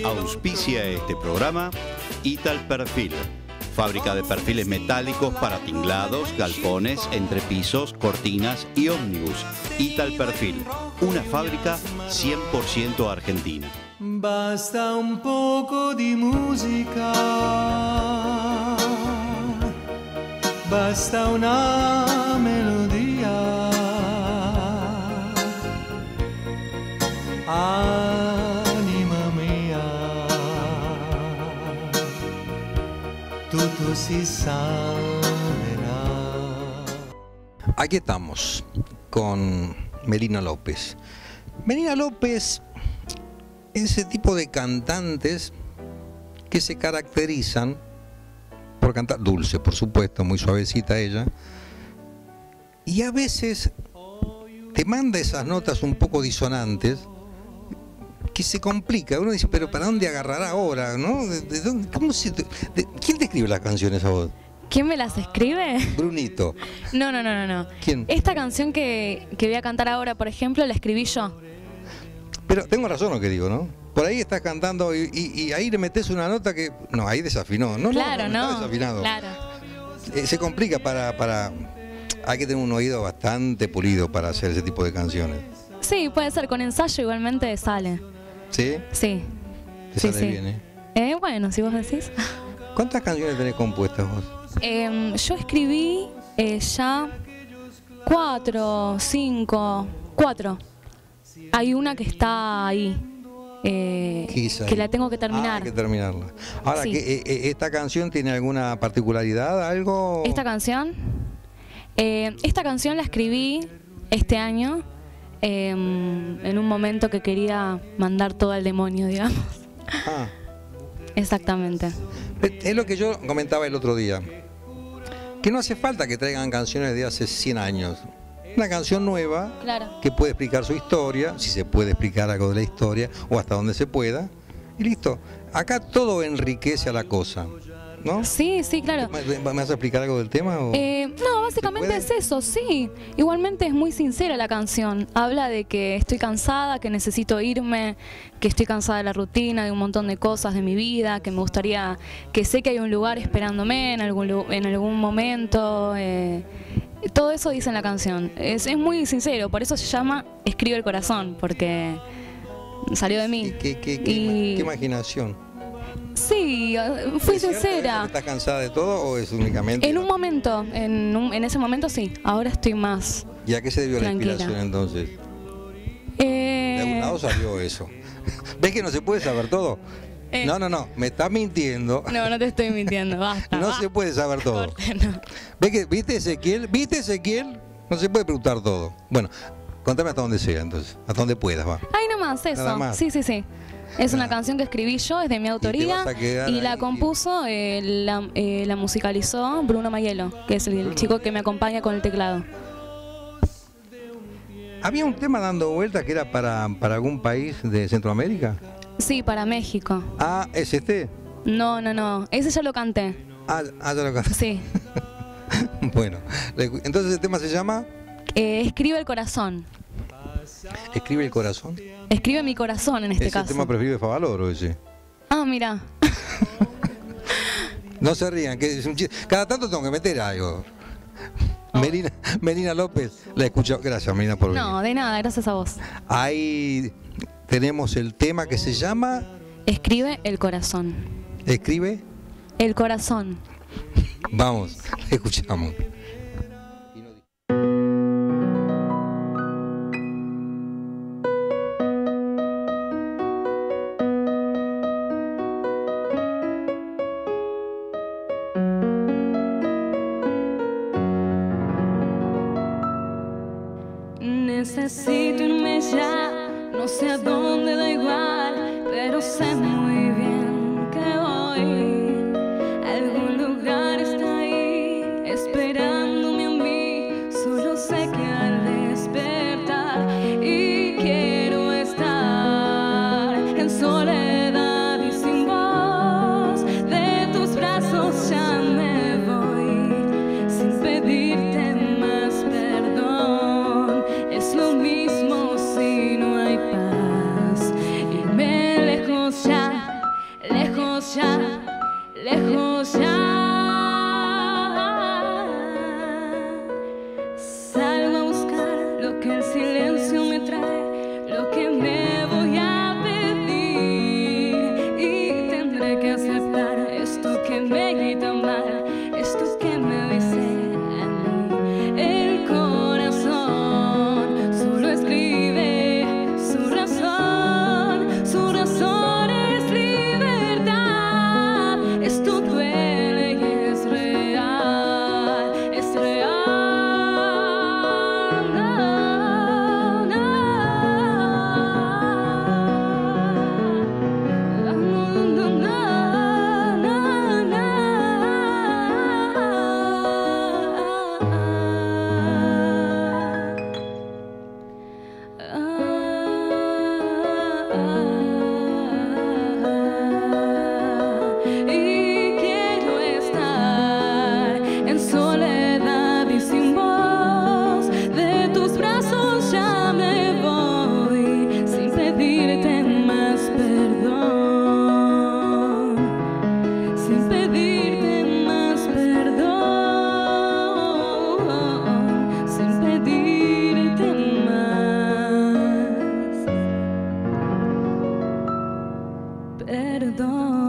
Auspicia este programa Italperfil, fábrica de perfiles metálicos para tinglados, galpones, entrepisos, cortinas y ómnibus. Italperfil, una fábrica 100% argentina. Basta un poco di musica, basta una melodía. Anima mia, tutto si salverá. Aquí estamos con Melina López. Melina López es ese tipo de cantantes que se caracterizan por cantar dulce, por supuesto, muy suavecita ella, y a veces te manda esas notas un poco disonantes que se complica. Uno dice, pero ¿para dónde agarrará ahora? ¿No? ¿Quién te escribe las canciones a vos? ¿Quién me las escribe? Brunito. No. ¿Quién? Esta canción que voy a cantar ahora, por ejemplo, la escribí yo. Pero tengo razón lo que digo, ¿no? Por ahí estás cantando y ahí le metes una nota que... No, ahí desafinó. Claro, está desafinado. Claro. Se complica para... Hay que tener un oído bastante pulido para hacer ese tipo de canciones. Sí, puede ser. Con ensayo igualmente sale. ¿Sí? Sí. Te sale bien, ¿eh? Bueno, si vos decís. ¿Cuántas canciones tenés compuestas vos? Yo escribí ya 4, 5, 4. Hay una que está ahí, que la tengo que terminar. Hay que terminarla. Ahora, Sí. ¿esta canción tiene alguna particularidad, algo? ¿Esta canción? Esta canción la escribí este año, en un momento que quería mandar todo al demonio, digamos. Ah. Exactamente. Es lo que yo comentaba el otro día, que no hace falta que traigan canciones de hace 100 años. Una canción nueva, Claro. que puede explicar su historia, si se puede explicar algo de la historia, o hasta donde se pueda, y listo. Acá todo enriquece a la cosa, ¿no? Sí, claro. ¿Me vas a explicar algo del tema? O? No, básicamente es eso, sí. Igualmente es muy sincera la canción. Habla de que estoy cansada, que necesito irme, que estoy cansada de la rutina, de un montón de cosas de mi vida, que me gustaría, que sé que hay un lugar esperándome en algún momento. Todo eso dice en la canción. Es muy sincero, por eso se llama Escribe el corazón, porque salió de mí. ¿Qué imaginación? Sí, fui sincera. ¿Estás cansada de todo o es únicamente...? En un momento, en ese momento sí. Ahora estoy más ¿Y a qué se debió tranquila. la inspiración entonces? De algún lado salió eso. ¿Ves que no se puede saber todo? No, me estás mintiendo. No te estoy mintiendo, basta. No se puede saber todo. Corte, no. ¿Ves que, viste Ezequiel? No se puede preguntar todo. Bueno, contame hasta donde sea entonces, hasta donde puedas, va. Ahí nomás, eso. Nada más. Sí. Es una canción que escribí yo, es de mi autoría, vas a quedar y la ahí. compuso, la musicalizó Bruno Maiello, que es el chico que me acompaña con el teclado. ¿Había un tema dando vuelta que era para algún país de Centroamérica? Sí, para México. Ah, ¿es este? No, ese ya lo canté. Ya lo canté. Sí. Bueno, entonces el tema se llama... Escribe el corazón. ¿Escribe el corazón? Escribe mi corazón en este ¿Es el caso. tema preferido de Favaloro ese? Ah, mira. No se rían, que es un chiste. Cada tanto tengo que meter algo. Melina López, la escucho. Gracias, Melina, por venir. No, de nada, gracias a vos. Ahí tenemos el tema que se llama... Escribe el corazón. ¿Escribe? El corazón. Vamos, escuchamos. Necesito irme ya, no sé a dónde, da igual, pero sé muy bien que hoy algún lugar está ahí esperándome a mí. Solo sé que al despertar y quiero estar en soledad y sin voz, de tus brazos ya me voy sin pedirte más perdón. Es lo mismo si no hay paz, irme lejos ya Y quiero estar en soledad y sin voz. De tus brazos ya me voy sin pedirte más perdón, sin pedirte más perdón, sin pedirte más perdón.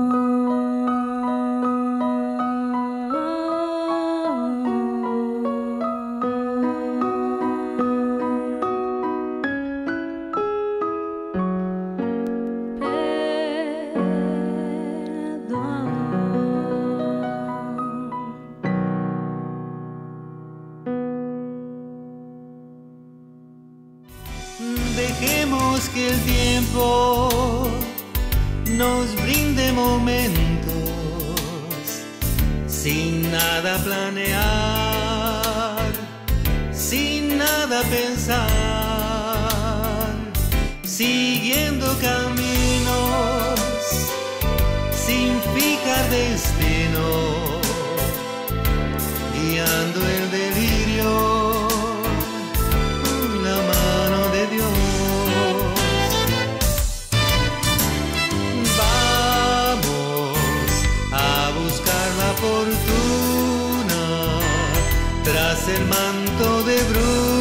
Dejemos que el tiempo nos brinde momentos sin nada planear, sin nada pensar, siguiendo caminos sin fijar destino, guiando el delirio. La mano de Dios. Vamos a buscar la fortuna tras el manto de bruma.